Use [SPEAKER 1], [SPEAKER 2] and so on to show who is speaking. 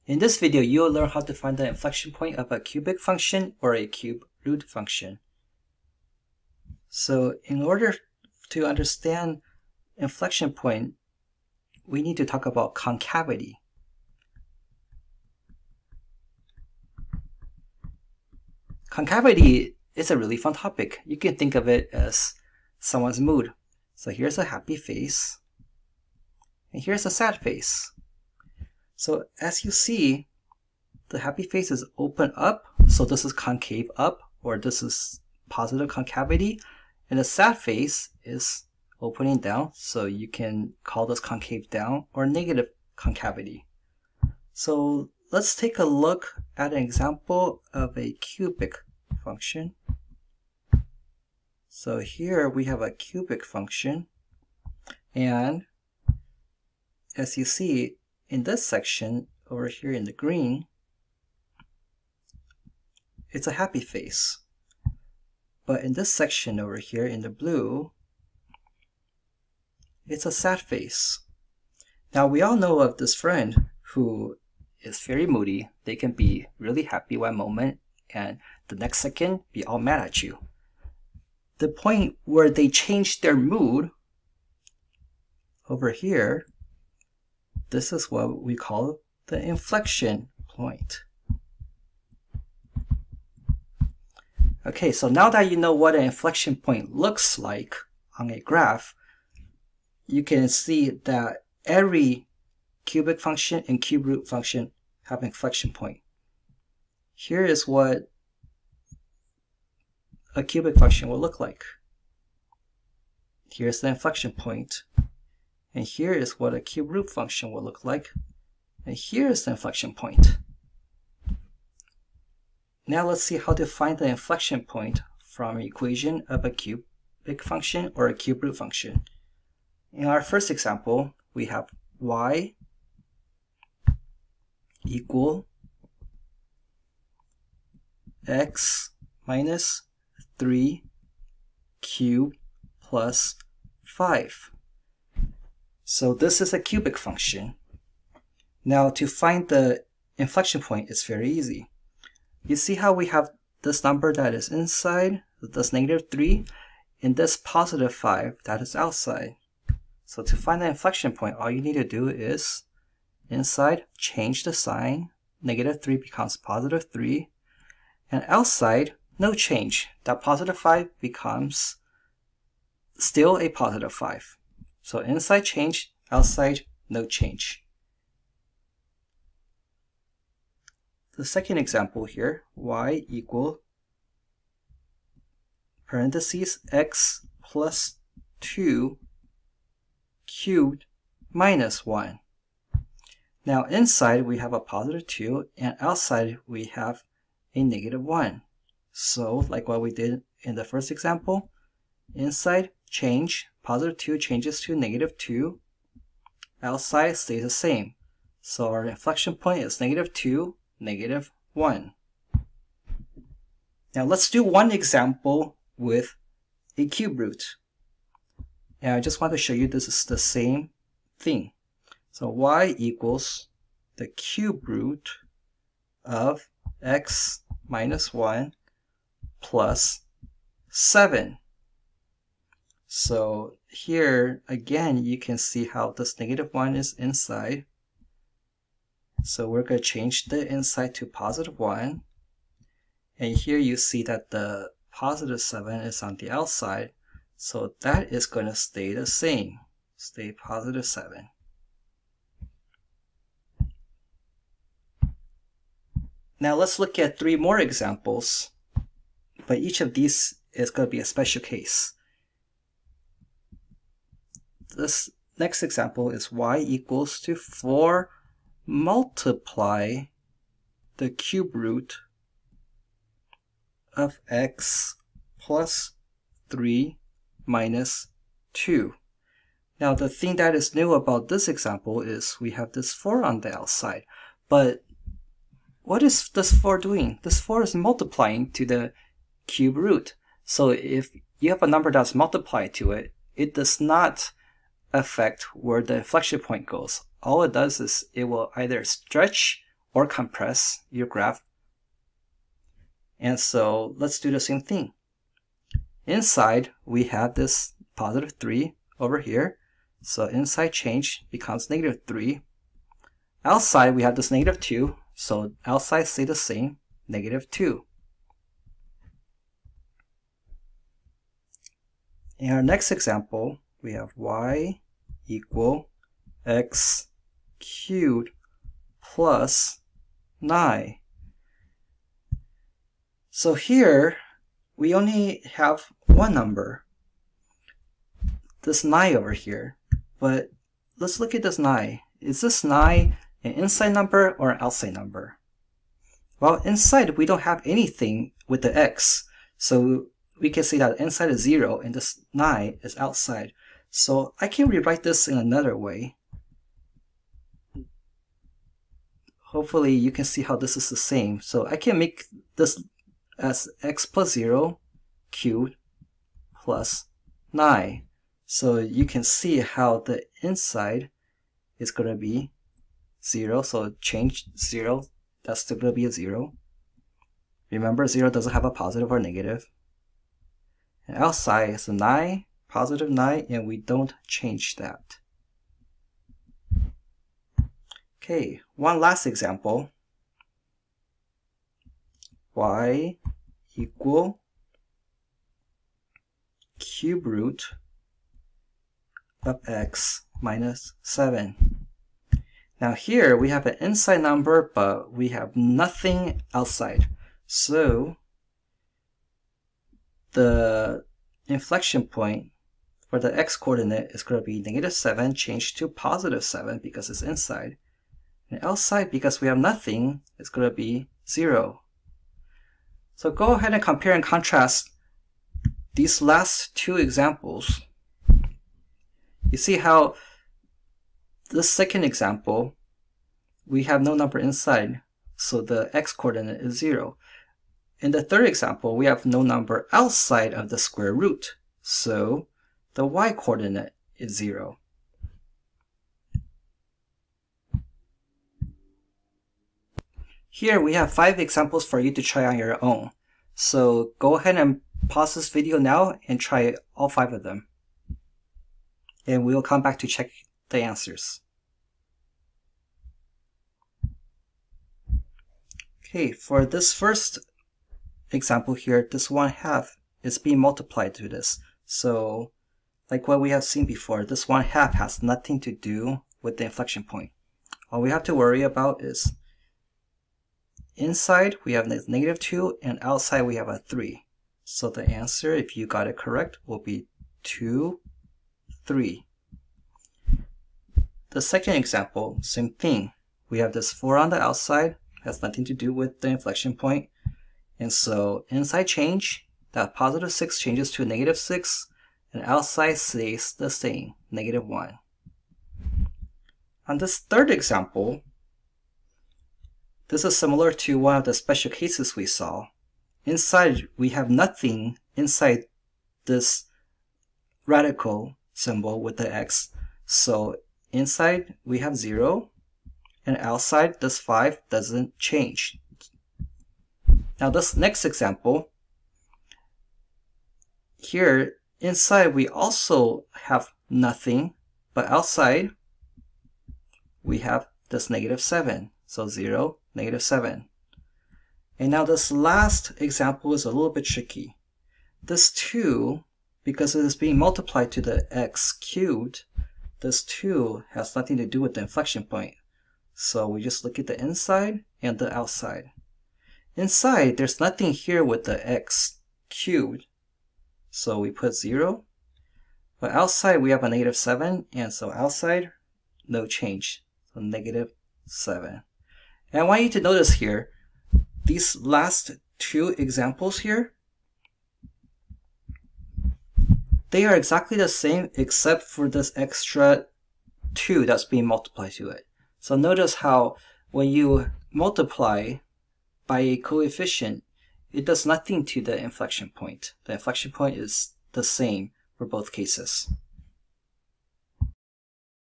[SPEAKER 1] In this video, you'll learn how to find the inflection point of a cubic function or a cube root function. So in order to understand inflection point, we need to talk about concavity. Concavity is a really fun topic. You can think of it as someone's mood. So here's a happy face, and here's a sad face. So as you see, the happy face is open up, so this is concave up, or this is positive concavity, and the sad face is opening down, so you can call this concave down or negative concavity. So let's take a look at an example of a cubic function. So here we have a cubic function, and as you see in this section over here in the green, it's a happy face. But in this section over here in the blue, it's a sad face. Now we all know of this friend who is very moody. They can be really happy one moment and the next second be all mad at you. The point where they change their mood over here, this is what we call the inflection point. Okay, so now that you know what an inflection point looks like on a graph, you can see that every cubic function and cube root function have an inflection point. Here is what a cubic function will look like. Here's the inflection point. And here is what a cube root function will look like. And here is the inflection point. Now let's see how to find the inflection point from an equation of a cubic function or a cube root function. In our first example, we have y equal x minus 3 cubed plus 5. So this is a cubic function. Now to find the inflection point, it's very easy. You see how we have this number that is inside, this negative 3, and this positive 5 that is outside. So to find the inflection point, all you need to do is inside, change the sign, negative 3 becomes positive 3, and outside, no change. That positive 5 becomes still a positive 5. So inside change, outside no change. The second example here, y equal parentheses x plus 2 cubed minus 1. Now inside we have a positive 2 and outside we have a negative 1. So like what we did in the first example, inside change, positive 2 changes to negative 2, outside stays the same. So our inflection point is negative 2, negative 1. Now let's do one example with a cube root. And I just want to show you this is the same thing. So y equals the cube root of x minus 1 plus 7. So here again you can see how this negative 1 is inside. So we're going to change the inside to positive 1. And here you see that the positive 7 is on the outside. So that is going to stay the same. Stay positive 7. Now let's look at 3 more examples. But each of these is going to be a special case. This next example is y equals to 4 multiply the cube root of x plus 3 minus 2. Now the thing that is new about this example is we have this 4 on the outside. But what is this 4 doing? This 4 is multiplying to the cube root. So if you have a number that's multiplied to it, it does not affect where the inflection point goes. All it does is it will either stretch or compress your graph. And so let's do the same thing. Inside, we have this positive 3 over here. So inside change becomes negative 3. Outside, we have this negative 2. So outside stay the same, negative 2. In our next example, we have y equal x cubed plus 9. So here, we only have one number, this 9 over here. But let's look at this 9. Is this 9 an inside number or an outside number? Well, inside we don't have anything with the x. So we can say that inside is 0 and this 9 is outside. So I can rewrite this in another way. Hopefully you can see how this is the same. So I can make this as x plus 0 cubed plus 9. So you can see how the inside is going to be 0. So change 0, that's still going to be a 0. Remember, 0 doesn't have a positive or negative. And outside is a 9, positive 9, and we don't change that. Okay, one last example. Y equal cube root of x minus 7. Now here we have an inside number, but we have nothing outside. So the inflection point for the x coordinate is going to be negative 7 changed to positive 7 because it's inside. And outside, because we have nothing, it's going to be 0. So go ahead and compare and contrast these last two examples. You see how this second example, we have no number inside, so the x coordinate is 0. In the third example, we have no number outside of the square root, so the y coordinate is 0. Here we have 5 examples for you to try on your own. So go ahead and pause this video now and try all 5 of them. And we will come back to check the answers. Okay, for this first example here, this 1/2 is being multiplied to this. So like what we have seen before, this 1/2 has nothing to do with the inflection point. All we have to worry about is inside we have negative 2 and outside we have a 3. So the answer, if you got it correct, will be 2, 3. The second example, same thing. We have this 4 on the outside, has nothing to do with the inflection point. And so inside change, that positive 6 changes to a negative 6, and outside stays the same, negative 1. On this third example, this is similar to one of the special cases we saw. Inside, we have nothing inside this radical symbol with the x. So inside, we have 0, and outside, this 5 doesn't change. Now this next example, here inside we also have nothing, but outside we have this negative 7. So 0, negative 7. And now this last example is a little bit tricky. This 2, because it is being multiplied to the x cubed, this 2 has nothing to do with the inflection point. So we just look at the inside and the outside. Inside, there's nothing here with the x cubed, so we put 0. But outside, we have a negative 7, and so outside, no change, so negative 7. And I want you to notice here, these last two examples here, they are exactly the same except for this extra 2 that's being multiplied to it. So notice how when you multiply by a coefficient, it does nothing to the inflection point. The inflection point is the same for both cases.